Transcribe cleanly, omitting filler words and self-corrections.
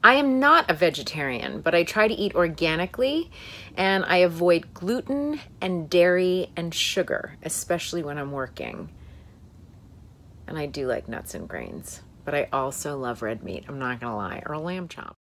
I am not a vegetarian, but I try to eat organically, and I avoid gluten and dairy and sugar, especially when I'm working. And I do like nuts and grains, but I also love red meat, I'm not gonna lie, or a lamb chop.